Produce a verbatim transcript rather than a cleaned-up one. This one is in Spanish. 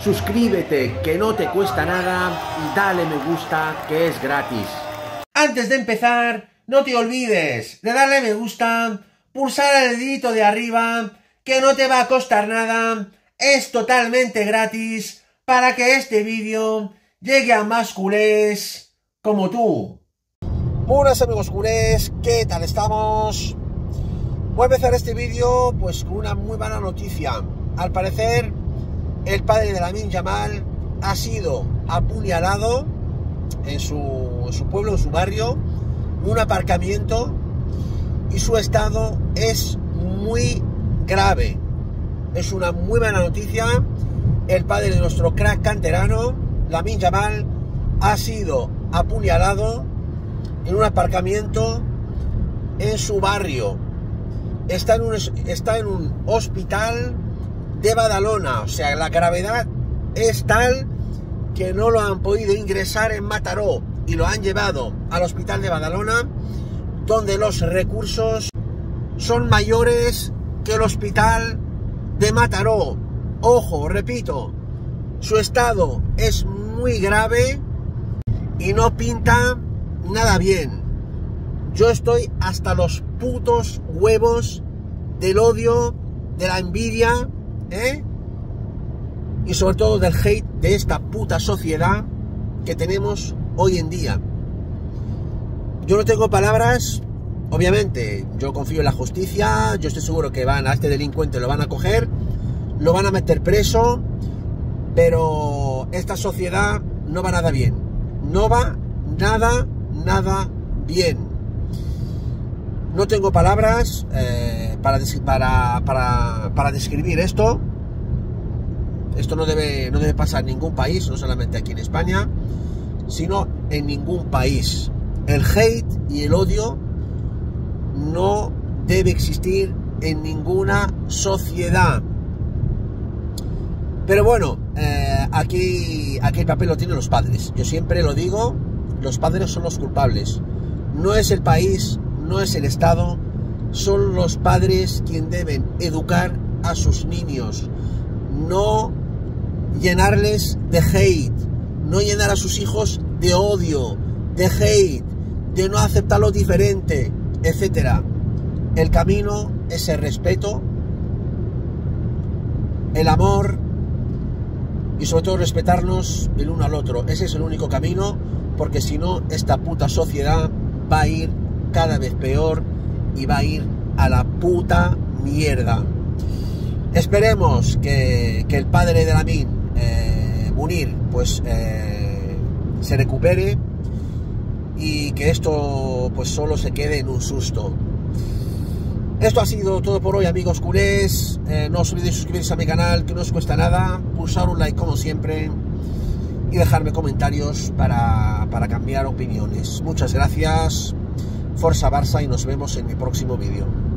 suscríbete, que no te cuesta nada, y dale me gusta, que es gratis. Antes de empezar, no te olvides de darle me gusta, pulsar el dedito de arriba, que no te va a costar nada, es totalmente gratis, para que este vídeo llegue a más culés como tú. Buenas amigos culés, ¿qué tal estamos? Voy a empezar este vídeo pues con una muy mala noticia. Al parecer, el padre de Lamine Yamal ha sido apuñalado en su, en su pueblo, en su barrio, en un aparcamiento, y su estado es muy grave. Es una muy mala noticia. El padre de nuestro crack canterano, Lamine Yamal, ha sido apuñalado en un aparcamiento en su barrio. Está en un, está en un hospital de Badalona. O sea, la gravedad es tal que no lo han podido ingresar en Mataró y lo han llevado al hospital de Badalona, donde los recursos son mayores que el hospital de Mataró. Ojo, repito, su estado es muy grave y no pinta nada bien. Yo estoy hasta los putos huevos del odio, de la envidia, ¿eh? Y sobre todo del hate de esta puta sociedad que tenemos hoy en día. Yo no tengo palabras. Obviamente, yo confío en la justicia. Yo estoy seguro que van a este delincuente, lo van a coger, lo van a meter preso. Pero esta sociedad no va nada bien. No va nada, nada bien. No tengo palabras eh, para, para, para, para describir esto. Esto no debe, no debe pasar en ningún país, no solamente aquí en España, sino en ningún país. El hate y el odio no debe existir en ninguna sociedad. Pero bueno, eh, aquí, aquí el papel lo tienen los padres. Yo siempre lo digo, los padres son los culpables. No es el país, no es el Estado, son los padres quienes deben educar a sus niños. No llenarles de hate, no llenar a sus hijos de odio, de hate, de no aceptar lo diferente, etcétera. El camino es el respeto, el amor y sobre todo respetarnos el uno al otro. Ese es el único camino, porque si no, esta puta sociedad va a ir cada vez peor y va a ir a la puta mierda. Esperemos que, que el padre de Lamine, eh, Munir, pues eh, se recupere y que esto pues solo se quede en un susto. Esto ha sido todo por hoy, amigos culés. Eh, no os olvidéis suscribirse a mi canal, que no os cuesta nada, pulsar un like como siempre y dejarme comentarios para, para cambiar opiniones. Muchas gracias, Forza Barça, y nos vemos en mi próximo vídeo.